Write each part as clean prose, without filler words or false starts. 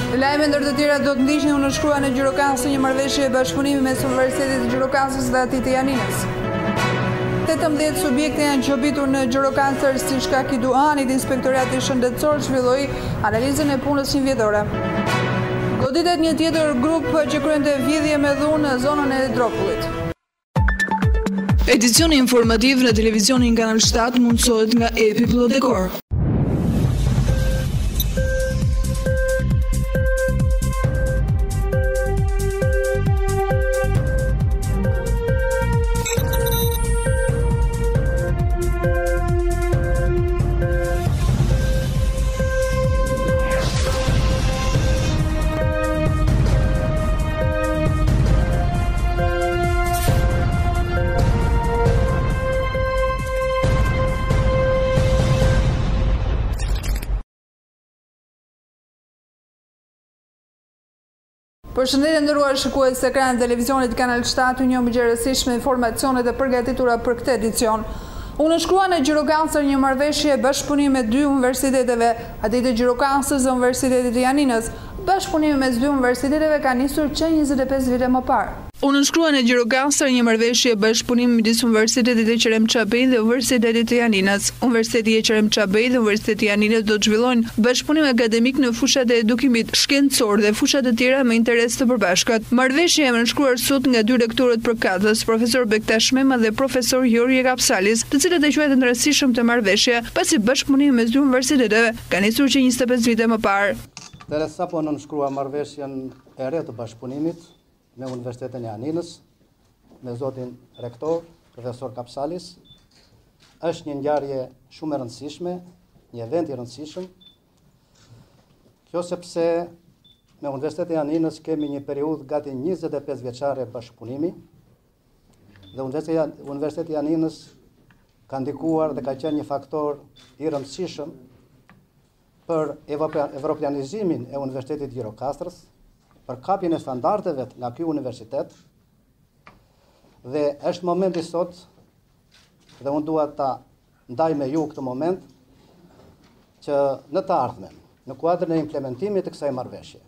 Lajme ndër të tjera do të ndiqni u nënshkrua në Gjirokastër një marrëveshje bashkëpunimi mes Universitetit të Gjirokastërës dhe atij të Janinës. 18 subjekte janë qobitur në Gjirokastër si shkak i duhanit. Inspektorati Shëndetësor zhvilloi analizën e punës njëvjetore. Goditet një tjetër grup që kryente vjedhje me dhunë në zonën e Dropullit. Edicioni informativ në televizionin Kanal 7 mundësohet nga Epi Plodekor. Përshëndetje nderuar shikues të ekranit televizionit Kanal 7, një mëngjesisht me informacionet e përgatitura për këtë edicion. U nënshkrua në Gjirokastër një marrëveshje bashkëpunimi me dy universiteteve, atij të Gjirokastërës dhe Universitetit të Janinës. Bashkëpunimi mes dy universiteteve ka nisur që 25 vite më parë. U nënshkrua në Gjirokastër një marrëveshje bashkëpunimi midis Universitetit e Qerem Çabej dhe Universitetit të Janinës. Universiteti e Qerem Çabej dhe Universiteti i Janinës do të zhvillojnë bashkëpunim akademik në fushat e edukimit shkencor dhe fushat të tjera me interes të përbashkët. Marrëveshja e nënshkruar sot nga dy rektorët përkatës, profesor Bektash Mema dhe profesor Jorje Kapsalis, të cilët e quajnë të rëndësishëm të marrëveshje, pasi bashkëpunimi mes dy universiteteve ka nisur që 25 vite më parë. Derisa po nënshkrua marrëveshjen e re të bashkëpunimit me Universitetin e Janinës, me zotin rektor, profesor Kapsalis, është një ngjarje shumë e rëndësishme, një event i rëndësishëm. Kjo sepse me Universitetin e Janinës kemi një periudhë gati 25 vjeçare bashkëpunimi, dhe Universiteti i Janinës ka ndikuar dhe ka qenë një faktor i rëndësishëm për evropianizimin e Universitetit Gjirokastërës, për kapjen e standardeve nga ky universitet, dhe është momenti sot, dhe unë dua ta ndaj me ju këtë moment, që në të ardhmen, në kuadrin e implementimit të kësaj marrëveshje,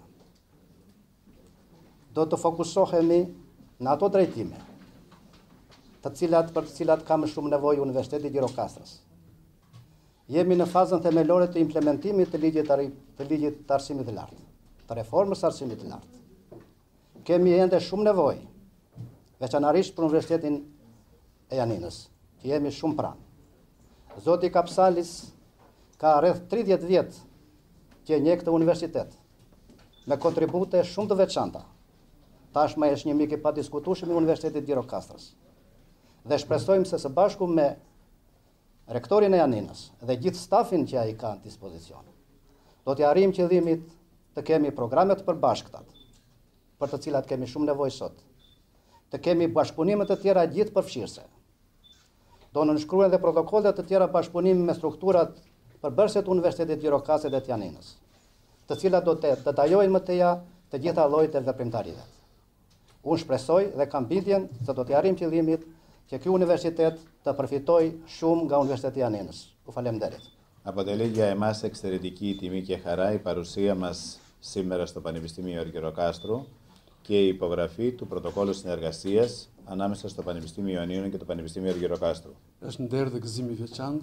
do të fokusohemi në ato drejtime, për të cilat ka më shumë nevojë Universiteti i Gjirokastërës. Jemi në fazën themelore të implementimit të ligjit të arsimit të lartë, të reformës arsimit të lartë. Kemi ende shumë nevojë, veçanërisht për Universitetin e Janinës, që jemi shumë pranë. Zoti Kapsalis ka rreth 30 vjet që njeh këtë universitet, me kontribute shumë të veçanta. Tashmë është një mik i padiskutueshëm i Universitetit Gjirokastërës. Dhe shpresojmë se së bashku me rektorin e Janinës dhe gjithë stafin që ai ka në dispozicion, do të arrijmë qëllimit të kemi programe të përbashkëta, për të cilat kemi shumë nevojë sot. Të kemi bashkëpunime të tjera gjithë përfshirëse. Do nënshkruhen dhe protokolle të tjera bashkëpunimi me strukturat përbërëse të Universitetit Gjirokastër dhe të Janinës, të cilat do të detajojnë më teja të gjitha llojet e veprimtarive. Unë shpresoj dhe kam bindjen se do të arrijmë qëllimit që ky universitet të përfitojë shumë nga Universiteti i Janinës. Ju falemnderit. Αποτελεί για εμάς εξαιρετική τιμή και χαρά η παρουσία μας σήμερα στο Πανεπιστήμιο Gjirokastru και η υπογραφή του πρωτοκόλλου συνεργασίας ανάμεσα στο Πανεπιστήμιο Ιωνίων και το Πανεπιστήμιο Gjirokastru. Është nder dhe gëzim i veçantë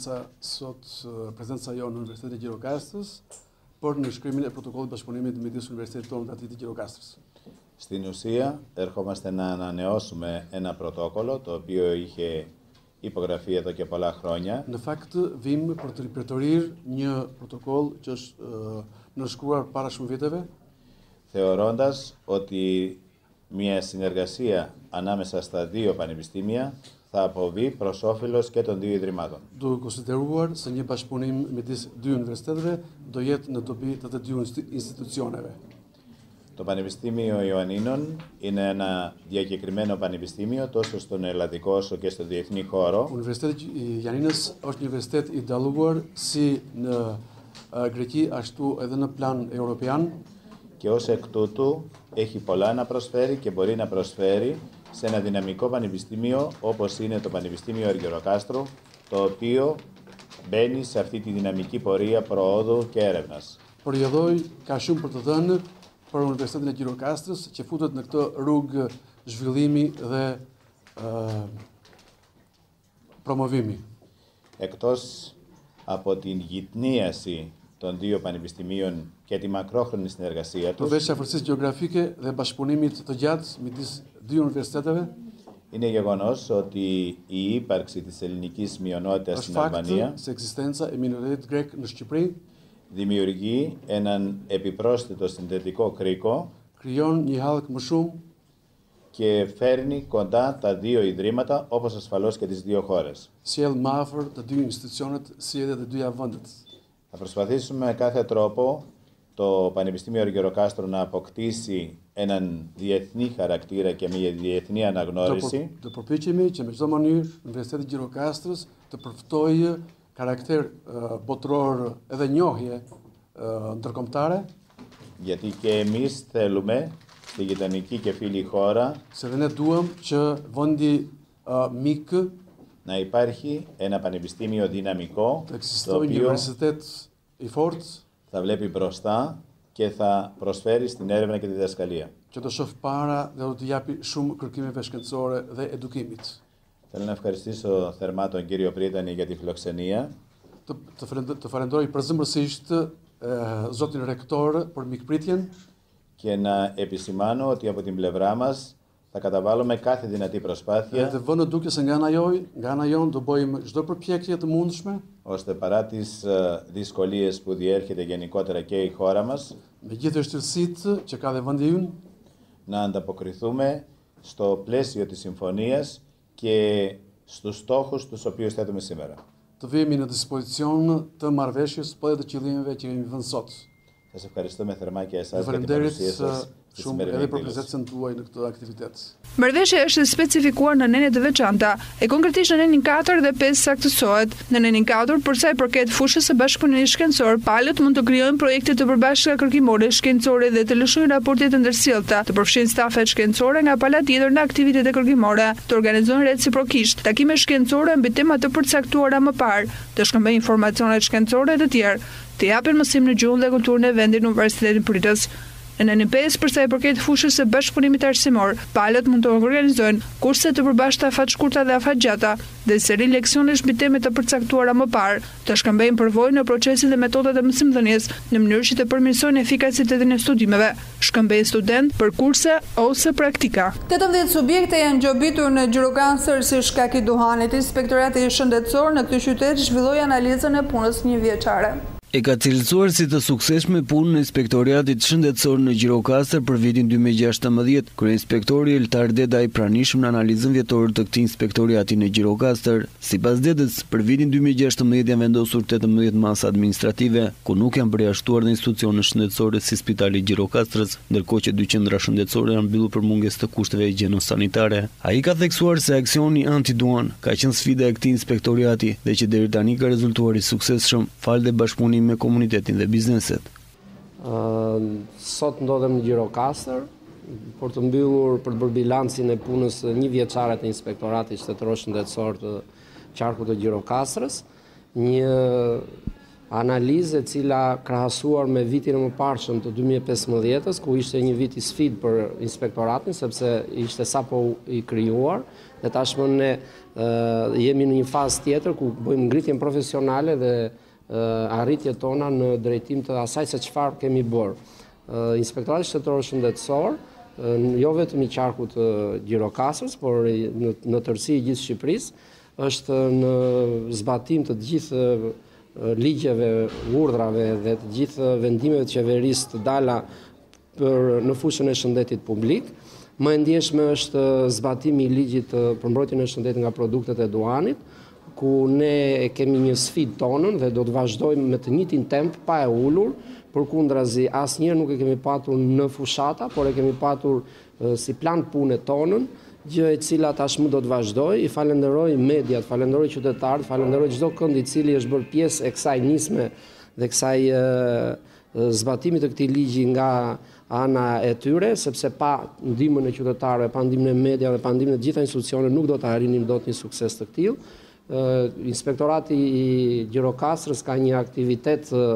prezenca jonë në Universitetin e Gjirokastërës për nënshkrimin e protokollit bashkëpunimit midis Universitetit tonë dhe atij të Gjirokastërës. Στην ουσία, ερχόμαστε να ανανεώσουμε ένα πρωτόκολλο το οποίο είχε υπογραφεί εδώ και πολλά χρόνια. Në fakt, vim për të ripërtorir një protokoll që është nënshkruar para shumë viteve, θεωρώντας ότι μια συνεργασία ανάμεσα στα δύο πανεπιστήμια θα αποβεί προς όφελος και των δύο ιδρυμάτων. Duke konsideruar se një bashkëpunim midis dy universiteteve do jetë në dobi të të dy institucioneve. Το Πανεπιστήμιο Ιωαννίνων είναι ένα διακεκριμένο πανεπιστήμιο τόσο στον ελλαδικό όσο και στο διεθνή χώρο. Universiteti i Janinës është një universitet i dalluar si në Greqi ashtu edhe në plan europian. Και ως εκ τούτου έχει πολλά να προσφέρει και μπορεί να προσφέρει σε ένα δυναμικό πανεπιστήμιο όπως είναι το Πανεπιστήμιο Gjirokastru, το οποίο μπαίνει σε αυτή τη δυναμική πορεία προόδου και έρευνας. përjedhoj ka shumë për të thënë për Universitetin e Gjirokastrës që futet në këtë rrugë zhvillimi dhe promovimi. Εκτός από την γυτνίαση των δύο πανεπιστημίων και τη μακρόχρονη συνεργασία τους, Përveç afërsisë gjeografike dhe bashkëpunimit të gjatë midis dy universiteteve, είναι γεγονός ότι η ύπαρξη της ελληνικής μειονότητας është στην fakt Αλβανία se ekzistenca e minoritetit grek në Shqipëri δημιουργεί έναν επιπρόσθετο συνδετικό κρίκο krijon një hallk më shumë και φέρνει κοντά τα δύο ιδρύματα, όπως ασφαλώς και τις δύο χώρες. sjell më afër të dy institucionet si edhe të dyja vendet. Θα προσπαθήσουμε με κάθε τρόπο το Πανεπιστήμιο Αργυροκάστρο να αποκτήσει έναν διεθνή χαρακτήρα και μια διεθνή αναγνώριση. Do përpiqemi që me çdo mënyrë Universiteti i Gjirokastrës të përfitojë karakter botëror edhe njohje ndërkombëtare, Γιατί και εμείς θέλουμε στη γειτονική και φίλη χώρα se dhe ne duam që vendi mik να υπάρχει ένα πανεπιστήμιο δυναμικό, të το ekzistojë një οποίο universitet i fortë θα βλέπει μπροστά και θα προσφέρει στην έρευνα και τη διδασκαλία. që do shoh para dhe do të japi shumë kërkimeve shkencore dhe edukimit. Θέλω να ευχαριστήσω θερμά τον κύριο Πρίτανη για τη φιλοξενία Të falenderoj përzemërsisht zotin rektor për mikpritjen και να επισημάνω ότι από την πλευρά μας θα καταβάλουμε κάθε δυνατή dhe προσπάθεια të vënë dukjes nga ana jon do bëjmë çdo përpjekje të mundshme ώστε παρά τις δυσκολίες που διέρχεται γενικότερα και η χώρα μας me gjithë vështirësitë që ka dhe vendi ynë να ανταποκριθούμε στο πλαίσιο της συμφωνίας και στους στόχους τους οποίους θέτουμε σήμερα. të vemi në dispozicion të marrëveshjes po edhe të qëllimeve që kemi vënë sot. Σας ευχαριστούμε θερμά και εσάς για την Faleminderit παρουσία σας στη shumë σημερινή edhe për εκδήλωση. prezencën tuaj në këtë aktivitet. Marrëveshja është specifikuar në nenjet të veçanta, e konkretisht në nenin 4 dhe 5 saktësohet. Në nenin 4, për sa i përket fushës së bashkëpunimit shkencor, palët mund të krijojnë projekte të përbashkëta kërkimore shkencore dhe të lëshojnë raporte të ndërsjellta, të përfshin stafet shkencore nga pala tjetër në aktivitete kërkimore, të organizojnë reciprokisht takime shkencore mbi tema të përcaktuara më parë, të shkëmbejnë informacione shkencore dhe të tjerë, të japin mësim në gjuhën dhe kulturën e vendit në Universitetin Pritës. Në nenin 5, për sa i përket fushës së bashkëpunimit arsimor, palët mund të organizojnë kurse të përbashkëta afat-shkurta dhe afat-gjata dhe seri leksionesh mbi teme të përcaktuara më parë, të shkëmbejnë përvojë në procesin dhe metodat e mësimdhënies në mënyrë që të përmirësojnë efikasitetin e studimeve, shkëmbejnë student për kurse ose praktika. 18 subjekte janë gjobitur në Gjirokastër si shkak i duhanit. Inspektorati shëndetësor në këtë qytet zhvilloi analizën e punës një vjeçare. E ka cilësuar si të suksesshme punën e Inspektoratit Shëndetësor në Gjirokastër për vitin 2016. Kryeinspektori Eltar Dedaj pranishëm në analizën vjetore të këtij inspektoriati në Gjirokastër. Sipas Dedës, për vitin 2016 janë vendosur 18 masa administrative, ku nuk janë përjashtuar dhe institucione shëndetësore si Spitali i Gjirokastrës, ndërkohë që 2 qendra shëndetësore janë mbyllur për mungesë të kushteve higjieno-sanitare. Ai ka theksuar se aksioni antiduan ka qenë sfida e këtij inspektoriati dhe që deri tani ka rezultuar i suksesshëm falë dhe bashkëpunimit me komunitetin dhe bizneset. Sot ndodhem në Gjirokastër për të mbyllur për të bërë bilancin e punës një vjeçare të Inspektoratit Shtetëror Shëndetësor të qarkut të Gjirokastrës, një analizë e cila krahasuar me vitin e mëparshëm të 2015-s, ku ishte një vit i sfidë për inspektoratin sepse ishte sapo i krijuar dhe tashmë ne jemi në një fazë tjetër ku bëjmë ngritjen profesionale dhe arritjet tona në drejtim të asaj se çfarë kemi bërë. Inspektorati Shtetëror Shëndetësor, jo vetëm i qarkut të Gjirokastrës, por në tërësi i gjithë Shqipërisë, është në zbatim të gjithë ligjeve, urdhrave dhe të gjithë vendimeve të qeverisë të dala në fushën e shëndetit publik. Më e ndjeshme është zbatimi i ligjit për mbrojtjen e shëndetit nga produktet e duanit, ku ne kemi një sfidë tonën dhe do të vazhdojmë me të njëjtin temp pa e ulur, përkundrazi asnjëherë nuk e kemi patur në fushata, por e kemi patur si plan pune tonën, gjë e cila tashmë do të vazhdoj. I falenderoj mediat, falenderoj qytetarët, falenderoj çdo kënd i cili është bërë pjesë e kësaj nisme dhe kësaj zbatimit të këtij ligji nga ana e tyre, sepse pa ndihmën e qytetarëve, pa ndihmën e mediave, pa ndihmën e të gjitha institucioneve nuk do të arrinim dot një sukses të tillë. Inspektorati i Gjirokastrës ka një aktivitet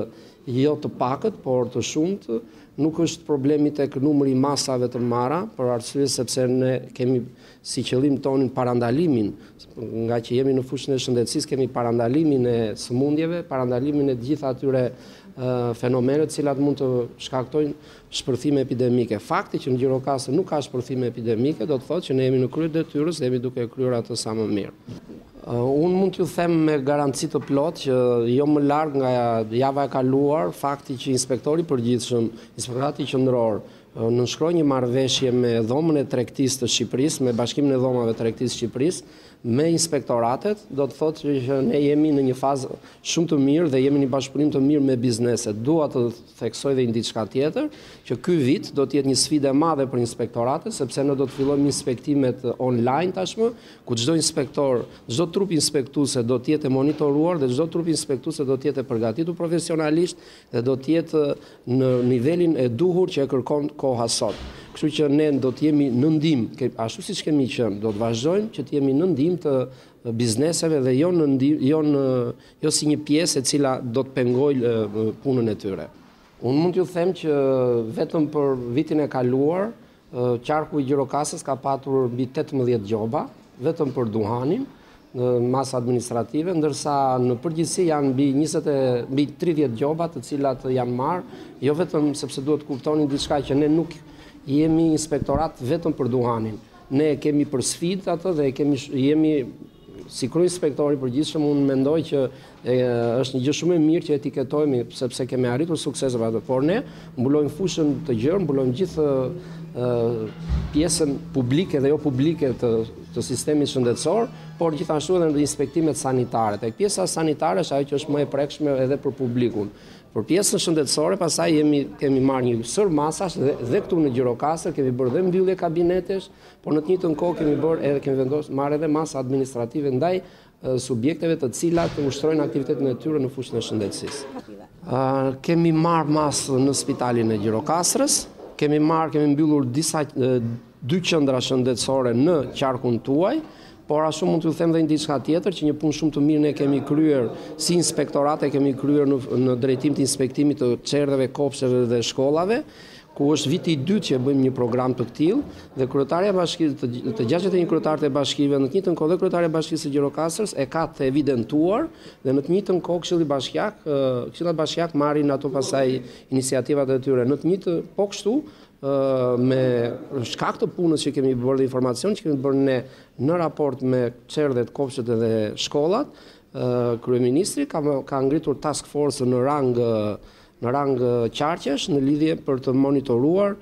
jo të pakët, por të shumët. Nuk është problemi tek numri i masave të marra, për arsye sepse ne kemi si qëllim tonin parandalimin, nga që jemi në fushën e shëndetësisë, kemi parandalimin e sëmundjeve, parandalimin e të gjitha atyre fenomenet cilat mund të shkaktojnë shpërthime epidemike. Fakti që në Gjirokastër nuk ka shpërthime epidemike, do të thotë që ne jemi në krye detyrës dhe jemi duke kryer atë sa më mirë. Unë mund t'ju them me garanci të plot që jo më larg nga java e kaluar, fakti që inspektori përgjithshëm, inspektorati qendror, nënshkroi një marrëveshje me dhomën e tregtisë të Shqipërisë, me Bashkimin e Dhomave të Tregtisë së Shqipërisë, me inspektoratet, do të thotë që ne jemi në një fazë shumë të mirë dhe jemi në një bashkëpunim të mirë me bizneset. Dua të theksoj dhe një diçka tjetër, që ky vit do të jetë një sfidë e madhe për inspektoratet, sepse ne do të fillojmë inspektimet online tashmë, ku çdo inspektor, çdo trup inspektuese do të jetë monitoruar dhe çdo trup inspektuese do të jetë përgatitur profesionalisht dhe do të jetë në nivelin e duhur që e kërkon koha sot. Kështu që ne do të jemi në ndihmë, ashtu siç kemi qenë, do të vazhdojmë që të jemi në ndihmë të bizneseve dhe jo si një pjesë e cila do të pengojë punën e tyre. Unë mund t'ju them që vetëm për vitin e kaluar, qarku i Gjirokastrës ka patur mbi 18 gjoba, vetëm për duhanin, në masë administrative, ndërsa në përgjithësi janë mbi 30 gjoba të cilat janë marrë, jo vetëm sepse duhet kuptoni diçka që ne nuk jemi inspektorat vetëm për duhanin. Ne kemi për sfidë atë dhe jemi si kryeinspektori përgjithshëm, unë mendoj që është një gjë shumë e mirë që etiketojmë sepse kemi arritur suksese atë, por ne mbulojmë fushën të gjerë, mbulojmë gjithë pjesën publike dhe jo publike të sistemit shëndetësor, por gjithashtu edhe në inspektimet sanitare. Tek pjesa sanitare është ajo që është më e prekshme edhe për publikun. Për pjesën shëndetësore, pastaj kemi marrë një sër masash dhe këtu në Gjirokastër kemi bërë dhe mbyllje kabinetesh, por në të njëjtën kohë kemi vendosur marrë edhe masa administrative ndaj subjekteve të cilat ushtrojnë aktivitetin e tyre në fushën e shëndetësisë. Kemi marrë masë në spitalin e Gjirokastrës, kemi mbyllur dy qendra shëndetësore në qarkun tuaj, por ashtu mund t'ju them dhe një diçka tjetër, që një punë shumë të mirë ne kemi kryer si inspektorate, kemi kryer në drejtim të inspektimit të çerdheve, kopshteve dhe shkollave, ku është viti i dytë që bëjmë një program të tillë dhe kryetarja e bashkisë, të 61 kryetarët e bashkive, në të njëjtën kohë dhe kryetari i bashkisë së Gjirokastrës e ka të evidentuar dhe në të njëjtën kohë këshillat bashkiak marrin ato pasaj iniciativat e tyre. Në të njëjtë po kështu me shkak të punës që kemi bërë dhe informacion që kemi bërë ne në raport me çerdhet, kopshtet dhe shkollat, kryeministri ka ngritur task force në rang qarqesh në lidhje për të monitoruar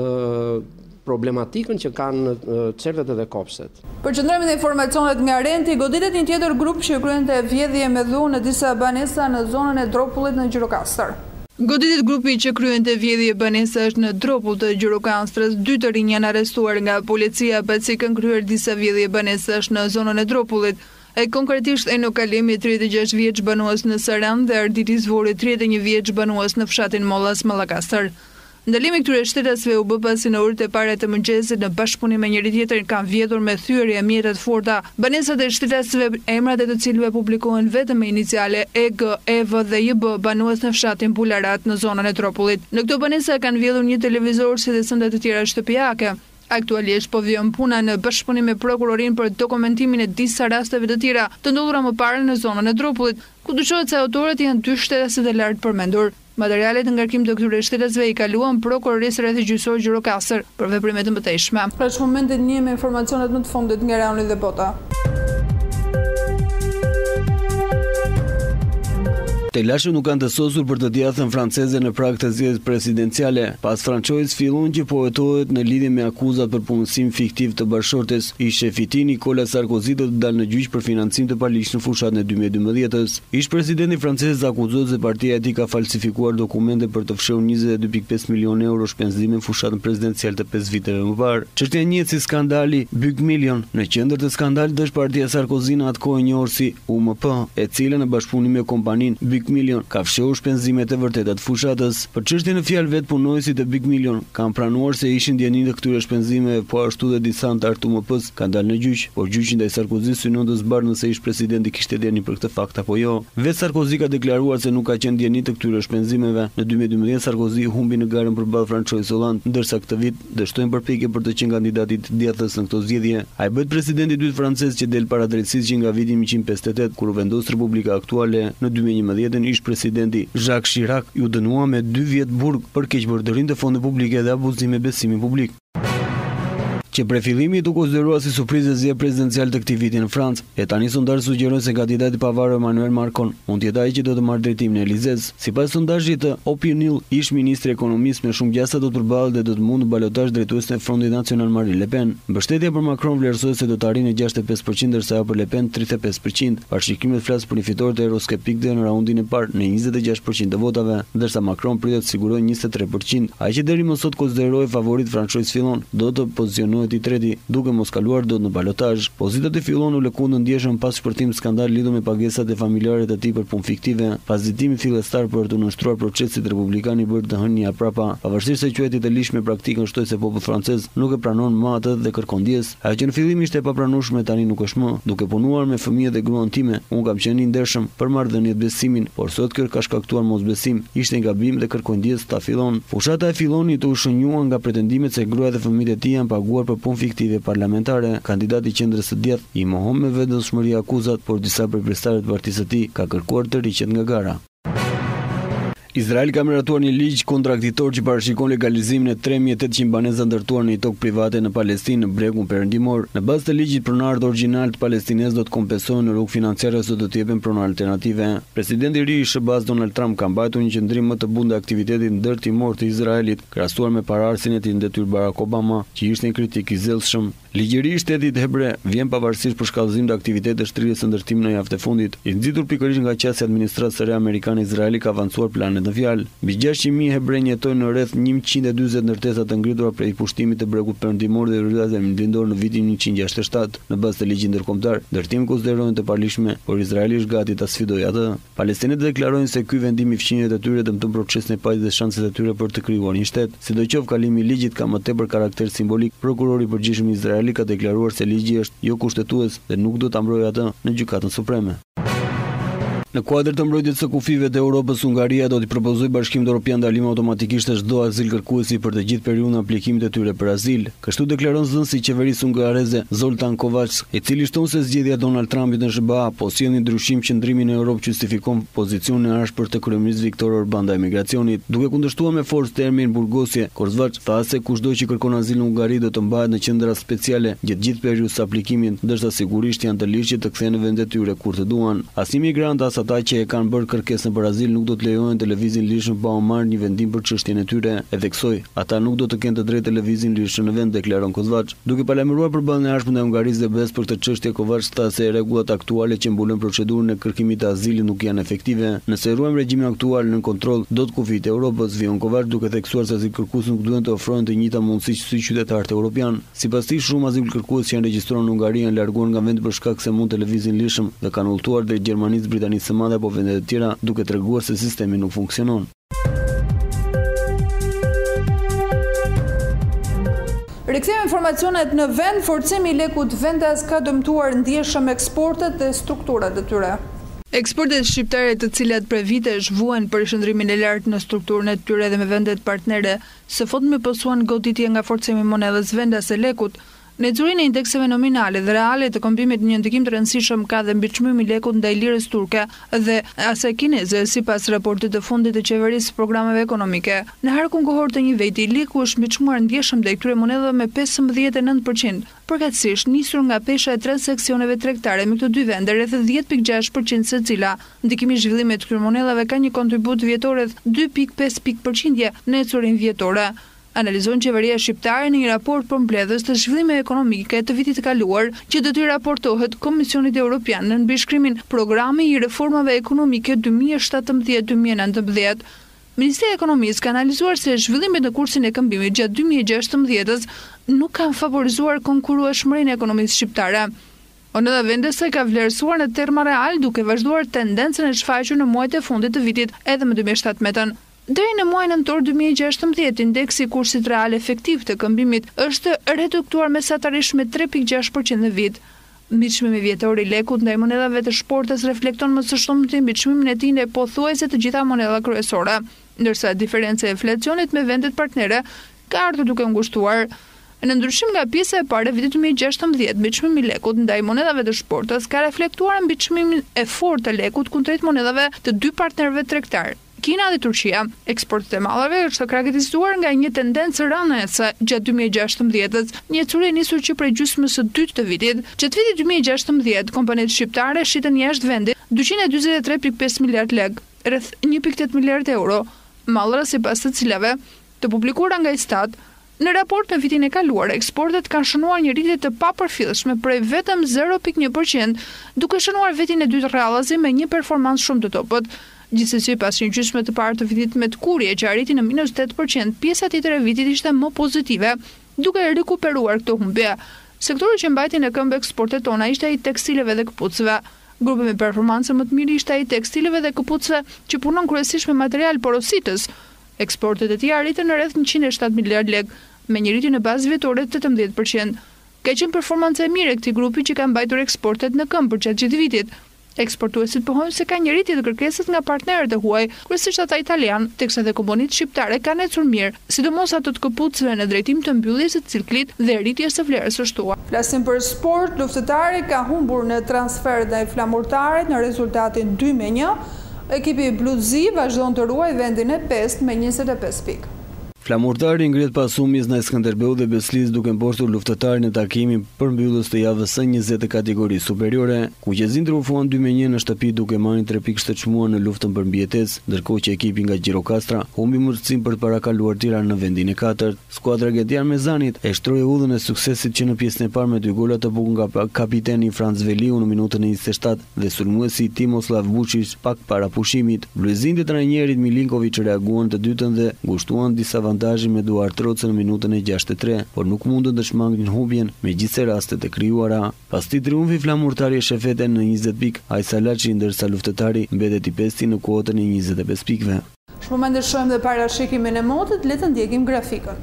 problematikën që kanë çerdhet dhe kopshtet. Përqendrojmë në informacionet nga Renti, goditet një tjetër grup që kryente vjedhje me dhunë në disa banesa në zonën e Dropullit në Gjirokastër. Goditet grupi që kryente vjedhje banesa është në Dropull të Gjirokastrës, 2 të rinj janë arrestuar nga policia pasi kanë kryer disa vjedhje banesash në zonën e Dropullit. Konkretisht Eno Kalimi, 36 vjeç banues në Saran dhe Arditi Zvori, 31 vjeç banues në fshatin Mollas, Mallakastër. Ndalimi këtyre shtetasve u bë pasi në orët e para të mëngjesit në bashkëpunim me njëri tjetrin kanë vjedhur me thyrje mjete të forta banesat e shtetasve, emrat e të cilëve publikohen vetëm me iniciale EG, EV dhe JB, banues në fshatin Bularat në zonën e Tropullit. Në këto banesa kanë vjedhur një televizor si dhe sende të tjera shtëpiake. Aktualisht po vjen puna në bashkëpunim me prokurorin për dokumentimin e disa rasteve të tjera të ndodhura më parë në zonën e Dropullit, ku dyshohet se autorët janë 2 shtetasit e lartë përmendur. Materialet në ngarkim të këtyre shtetasve i kaluan prokurorisë rreth gjyqësor Gjirokastër për veprime të mëtejshme. Pra që momentit një me informacionet më të fundit nga rajoni dhe bota. Telashe nuk kanë të sosur për të djathën franceze në prag të zgjedhjeve presidenciale, pas Françojës fillon që pohetohet në lidhje me akuzat për punësim fiktiv të bashkëshortes i shefiti Nicolas Sarkozy do të dalë në gjyq për financim të paligjshëm në fushatën e 2012-s. Ish presidenti francez akuzohet se partia e tij ka falsifikuar dokumente për të fshehur 22.5 milionë euro shpenzime në fushatën presidenciale të 5 viteve më parë. Çështja njihet si skandali Bug Million. Në qendër të skandalit është partia Sarkozy në atë kohë e njohur si UMP, e cila në bashkëpunim me kompaninë Big Million ka fshehur shpenzimet e vërteta të fushatës. Për çështjen e fjalë vet punonësit e Big Million kanë pranuar se ishin ndjenitë këtyre shpenzimeve, po ashtu dhe disa antar të UMP-s kanë dalë në gjyq, por gjyqi ndaj Sarkozy synon të zbardhë nëse ish presidenti kishte djeni për këtë fakt apo jo. Vetë Sarkozy ka deklaruar se nuk ka qenë ndjeni të këtyre shpenzimeve. Në 2012 Sarkozy humbi në garën përballë François Hollande, ndërsa këtë vit dështojnë përpjekje për të qenë kandidati i djathtas në këtë zgjedhje. Ai bëhet presidenti i dytë francez që del para drejtësisë që nga viti 1958 kur u vendos Republika aktuale. Në 2011 ish presidenti Jacques Chirac ju dënua me 2 vjet burg për keqbërtërinë të fondeve publike dhe abuzim me besimin publik. Që prej fillimi u konsiderua si surprizë zgjedhje prezidenciale të këtij viti në Francë, e tani sondazhet sugjerojnë se kandidati i pavarur Emmanuel Macron mund të jetë ai që do të marrë drejtimin e Elizes. Sipas sondazhit të Opinion, ish ministri i ekonomisë me shumë gjasa do të përballet dhe do të mundë balotazh drejtuese në Frontin Nacional Marine Le Pen. Mbështetja për Macron vlerësohet se do të arrijë 65%, ndërsa ajo për Le Pen 35%. Parashikimet flas për një fitore të euroskeptik dhe në raundin e parë në 26% të votave, ndërsa Macron pritet të sigurojë 23%. Ai që deri më sot konsiderohej favorit François Fillon do të pozicionohet i treti, duke mos kaluar dot në balotazh. Pozitat e Fillon u lëkundën ndjeshëm pas shpërtimit skandal lidhur me pagesat e familjarëve të tij për punë fiktive, pas ditimi fillestar për të nënshtruar procesit republikan i bërë të hënia prapa, pavarësisht se quhet i të lishme praktikën shtoi se populli francez nuk e pranon më atë dhe kërkon ndjes. Ajo që në fillim ishte e papranueshme tani nuk është më. Duke punuar me fëmijët dhe gruan time, unë kam qenë i ndershëm për marrëdhëniet besimin, por sot kjo ka shkaktuar mosbesim. Ishte një gabim dhe kërkoj ndjes, ta Fillon. Fushata e Fillonit u shënjua nga pretendimet se gruaja dhe fëmijët e tij janë paguar për punë fiktive parlamentare. Kandidati i qendrës së djathtë i mohon me vetëdijshmëri akuzat, por disa prej pjesëtarëve të partisë së tij ka kërkuar të riqet nga gara. Izraeli ka miratuar një ligj kontraktitor që parashikon legalizimin e 3800 baneza ndërtuar në një tokë private në Palestinë në bregun perëndimor. Në bazë të ligjit, pronarët origjinal të palestinezë do të kompensohen në rrugë financiare ose do të jepen pronë alternative. Presidenti i ri i SBA-s Donald Trump ka mbajtur një qendrim më të butë aktivitetit ndërtimor të Izraelit, krahasuar me pararsin e tij ndetyrë Barack Obama, që ishte një kritik i zellshëm. Ligjëri i shtetit hebre vjen pavarësisht për shkallëzim të aktivitetit shtrirjes së ndërtimit në javën e fundit, i nxitur pikërisht nga qasja e administratës së re amerikane. Izraeli ka avancuar planet në fjalë. Mbi 600.000 hebrej jetojnë në rreth 140 ndërtesa të ngritura prej pushtimit të bregut perëndimor dhe rryhave lindor në vitin 1967. Në bazë të ligjit ndërkombëtar, ndërtimi konsiderohen të palishme, por Izraeli është gati ta sfidojë atë. Palestinët deklarojnë se ky vendim i fqinjet e tyre dëmton procesin e paqes dhe shanset e tyre për të krijuar një shtet. Sidoqoftë, kalimi i ligjit ka më tepër karakter simbolik. Prokurori i përgjithshëm i Izraelit ka deklaruar se ligji është jo kushtetues dhe nuk do ta mbrojë atë në gjykatën supreme. Në kuadër të mbrojtjes së kufive të Europës, Hungaria do t'i propozojë Bashkimit Evropian ndalim automatikisht të çdo azil kërkuesi për të gjithë periudhën e aplikimit të tyre për azil. Kështu deklaron zënësi i qeverisë hungareze Zoltan Kovacs, i cili shton se zgjedhja e Donald Trumpit në SBA po sjell një ndryshim që ndrimi në Europë justifikon pozicionin e ashpër të kryeministit Viktor Orban ndaj migracionit. Duke kundërshtuar me forcë termin burgosje, Kovacs tha se kushdo që kërkon azil në Hungari do të mbahet në qendra speciale gjatë gjithë periudhës së aplikimit, ndërsa sigurisht janë të lirë që të kthehen në vendet e tyre kur të duan. Asnjë migrant ata që e kanë bërë kërkesën për azil nuk do të lejohen të lëvizin lirshëm pa u marrë një vendim për çështjen e tyre. E theksoi, ata nuk do të kenë të drejtë të lëvizin lirshëm në vend, deklaron Kovacs. Duke palamiruar përballjen e ashpër ndaj Hungarisë dhe BE-s për këtë çështje, Kovacs tha se rregullat aktuale që mbulojnë procedurën e kërkimit të azilit nuk janë efektive. Nëse ruajmë regjimin aktual nën kontroll, do të kufijtë e Europës, vion Kovacs, duke theksuar se azilkërkuesit nuk duhen të ofrojnë të njëjta mundësi si qytetarët evropian. Sipas tij, shumë azilkërkues që janë regjistruar në Hungari janë larguar nga vendi për shkak se mund të lëvizin lirshëm dhe kanë udhëtuar drejt Gjermanisë, Britanisë së Madhe apo vende të tjera, duke treguar se sistemi nuk funksionon. Rikthejmë informacionet në vend. Forcimi i lekut vendas ka dëmtuar ndjeshëm eksportet dhe strukturat e tyre. Eksportet shqiptare, të cilat prej vitesh vuajnë për shndrimin e lartë në strukturën e tyre dhe me vendet partnere, së fundmi pësuan goditje nga forcimi i monedhës vendas e lekut. Nexurinë e indekseve nominale dhe reale të kombimit një ndikim të rëndësishëm ka dhe mbi çmimin i lekut ndaj lirës turke dhe asaj kineze, sipas raportit të fundit të qeverisë programeve ekonomike. Në harkun kohor të një viti, leku është mbiçmuar ndjeshëm ndaj këtyre monedhave me 15.9%, përkatësisht nisur nga pesha e transaksioneve tregtare me këto dy vende rreth 10.6% secila. Ndikimi i zhvillimit të këtyre monedhave ka një kontribut vjetor rreth 2.5% në ecurin vjetore. Analizon qeveria shqiptare në një raport për mbledhës të zhvillimeve ekonomike të vitit të kaluar, që do t'i raportohet Komisionit Evropian në mbishkrimin Programi i Reformave Ekonomike 2017-2019. Ministria e Ekonomisë ka analizuar se zhvillimet në kursin e këmbimit gjatë 2016 nuk kanë favorizuar konkurrueshmërinë e ekonomisë shqiptare. Moneda vendese ka vlerësuar në terma real duke vazhduar tendencën e shfaqur në muajt e fundit të vitit edhe më 2017. Deri në muajin nëntor 2016, indeksi i kursit real efektiv të këmbimit është reduktuar mesatarisht me 3.6% në vit. Mbiçmimi vjetor i lekut ndaj monedave të shportës reflekton më së shumti mbiçmimin e tij ndaj pothuajse të gjitha monedave kryesore, ndërsa diferenca e inflacionit me vendet partnere ka ardhur duke ngushtuar. Në ndryshim nga pjesa e parë e vitit 2016, mbiçmimi i lekut ndaj monedave të shportës ka reflektuar mbiçmimin e fortë të lekut kundrejt monedave të dy partnerëve tregtar, Kina dhe Turqia. Eksportet e mallrave është karakterizuar nga një tendencë rënëse gjatë 2016-s, një ecuri e nisur që prej gjysmës së dytë të vitit. Gjatë vitit 2016, kompanitë shqiptare shitën jashtë vendit 243.5 miliard lekë, rreth 1.8 miliard euro, mallra sipas të cilave të publikuara nga Istat. Në raport me vitin e kaluar, eksportet kanë shënuar një rritje të papërfillshme prej vetëm 0.1%, duke shënuar vitin e dytë rradhazi me një performancë shumë të topët. Gjithsesi, pas një gjysme të parë të vitit me të kurje që arriti në -8%, pjesa tjetër e vitit ishte më pozitive, duke rikuperuar këto humbje. Sektori që mbajti në këmbë eksportet tona ishte ai i tekstileve dhe këpucëve. Grupi me performancë më të mirë ishte ai i tekstileve dhe këpucëve, që punon kryesisht me material porositës. Eksportet e tij arritën në rreth 107 miliard lekë, me një rritje në bazë vjetore të 18%. Ka qenë performancë e mirë e këtij grupi që ka mbajtur eksportet në këmbë për gjatë gjithë vitit. Eksportuesit pohojnë se ka një rritje të kërkesës nga partnerët e huaj, kryesisht ata italian, teksa dhe kompanitë shqiptare kanë ecur mirë, sidomos ato të këpucëve në drejtim të mbylljes së ciklit dhe rritjes së vlerës së shtuar. Flasim për sport, luftëtari ka humbur në transfer ndaj flamurtarit në rezultatin 2-1. Ekipi bluzi vazhdon të ruaj vendin e 5 me 25 pikë. Flamurtari ngrihet pas humbjes ndaj Skënderbeu dhe Beslis duke mpostur luftëtarin në takimin përmbyllës të javës së 20 të kategorisë superiore, ku qezin triumfuan 2-1 në shtëpi duke marrë 3 pikë të çmuar në luftën për mbijetesë, ndërkohë që ekipi nga Gjirokastra humbi mundësinë për të parakaluar Tiranë në vendin e 4. Skuadra Gediar Mezanit e shtroi udhën e suksesit që në pjesën e parë me 2 gola të bukur nga kapiteni Franz Veliu në minutën e 27 dhe sulmuesi Timoslav Vučić pak para pushimit. Bluezinët e trajnerit Milinković reaguan të dytën dhe ngushtuan disa avantazhe me Duar Trocë në minutën e 63, por nuk mundën të shmangnin humbjen megjithëse rastet e krijuara. Pas këtij triumfi flamurtari e shefeten në 20 pikë, ai Salaçi, ndërsa luftëtari mbetet i pesti në kuotën e 25 pikëve. Është momenti të shohim dhe parashikimin e motit, le të ndjekim grafikën.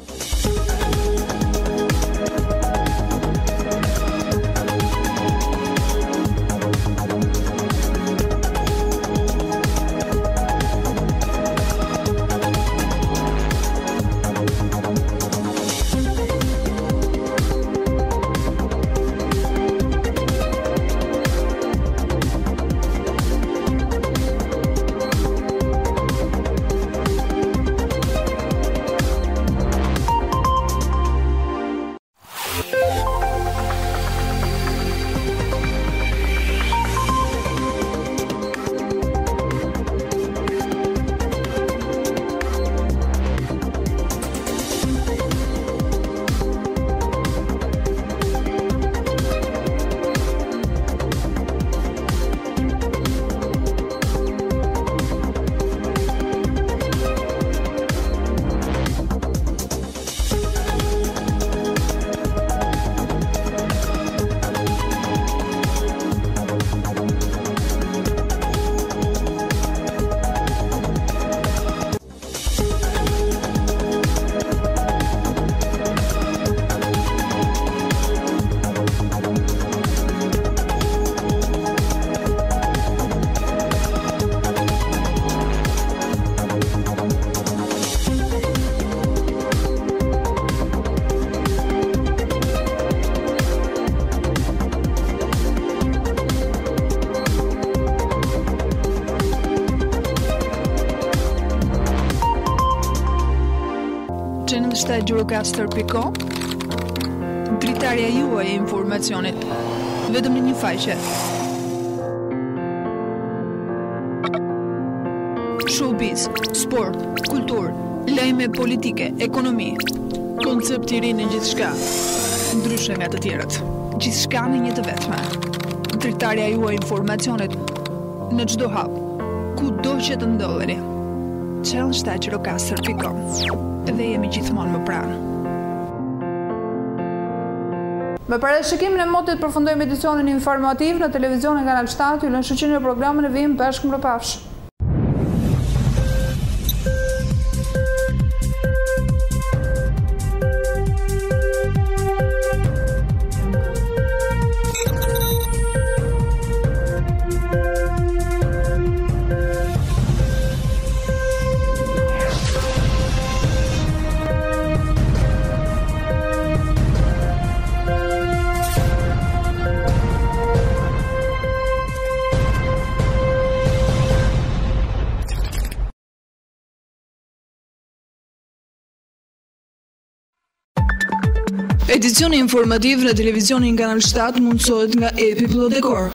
Gjirokastër.com, dritarja juaj e informacionit, vetëm në një faqe. Showbiz, sport, kultur, lajme politike, ekonomi, koncept i ri në gjithçka, ndryshe nga të tjerët. Gjithçka në një të vetme. Dritarja juaj e informacionit në çdo hap, kudo që të ndodheni. Gjirokastër.com. Dhe jemi gjithmonë më pranë. Me parashikimin e motit përfundojmë edicionin informativ në televizionin Kanal 7, ju lënë shoqërinë e programin e vijmë bashkë mbrapafsh. Edicioni informativ në televizionin Kanal 7 mundësohet nga Epi Plot Dekor.